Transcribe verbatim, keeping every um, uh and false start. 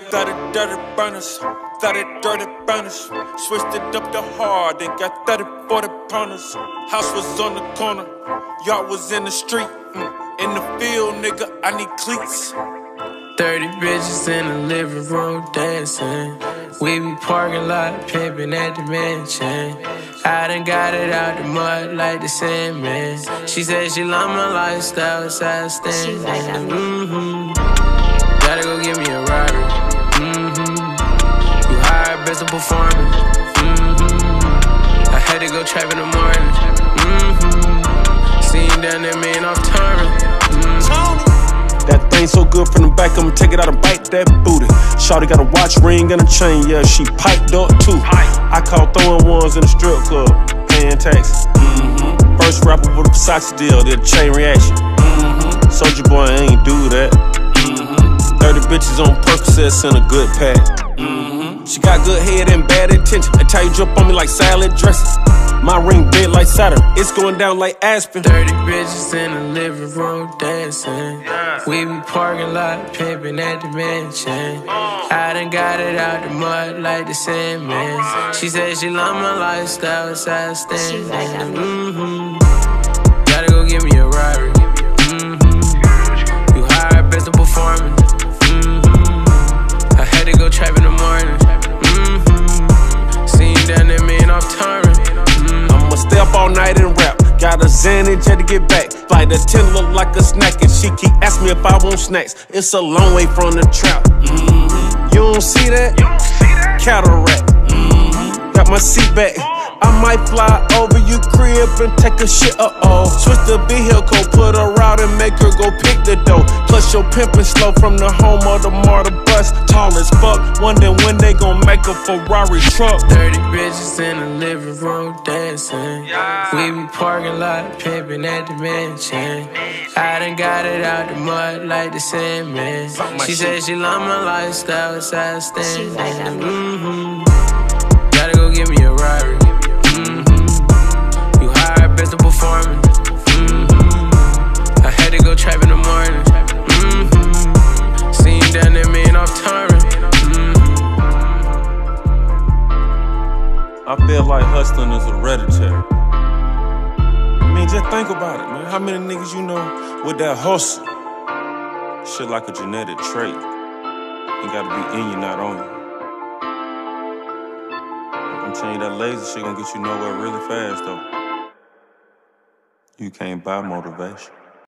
thought it dirty burners, thought it dirty burners. Switched it up to hard and got thirty, forty pounders. House was on the corner, yard was in the street. Mm. In the field, nigga, I need cleats. Thirty bitches in the living room dancing. We be parking lot pimping at the mansion. I done got it out the mud like the Sandman. She said she love my lifestyle, it's outstanding. Mm-hmm. Gotta go get me a Roddy. Mm-hmm. You hired best of performing. Mm-hmm. I had to go trap in the morning. Mm-hmm. Seen down there, man, off turning. Mm-hmm. That thing so good from the back, I'ma take it out and bite that booty. Shawty got a watch, ring, and a chain, yeah, she piped up too. I call throwing ones in the strip club, paying taxes. Mm-hmm. First rapper with a Versace deal, did a chain reaction. Mm-hmm. Soulja Boy ain't do that. Mm-hmm. thirty bitches on Percocets in a good pack. Mm-hmm. She got good head and bad intention. That's how you drip on me like salad dressing. My ring big like Saturn, it's going down like Aspen. Thirty bitches in the living room dancing. We be parking lot pimping at the mansion. I done got it out the mud like the Sandman. She said she love my lifestyle, it's outstanding. Mm-hmm. Gotta go get me a Roddy. Mm-hmm. You hired best of performing. Mm-hmm. I had to go trap in the morning. Mm-hmm. Seen down there, man, off turning. I'ma stay up all night and rap. Got a Xanax, had to get back. Flight attendant look like a snack, and she keep asking me if I want snacks. It's a long way from the trap. Mm-hmm. You don't see that? You don't see that? Cataract. Mm-hmm. Got my seat back. I might fly over you crib and take a shit, uh-oh. Switch the vehicle, put her out and make her go pick the dough. Plus your pimpin' slow from the home of the MARTA bus. Tall as fuck, wondering when they gon' make a Ferrari truck. Thirty bitches in the living room dancing. We be parking lot pimping at the mansion. I done got it out the mud like the Sandman. She said she love my lifestyle, it's outstanding. Mm-hmm. Gotta go get me a Roddy. Best of performing. Mm-hmm. I had to go trap in the morning. Mm-hmm. Seen down there, man, off turning. Mm-hmm. I feel like hustling is hereditary. I mean, just think about it, man. How many niggas you know with that hustle? Shit like a genetic trait. It gotta be in you, not on you. I'm telling you, that lazy shit gonna get you nowhere really fast, though. You can't buy motivation.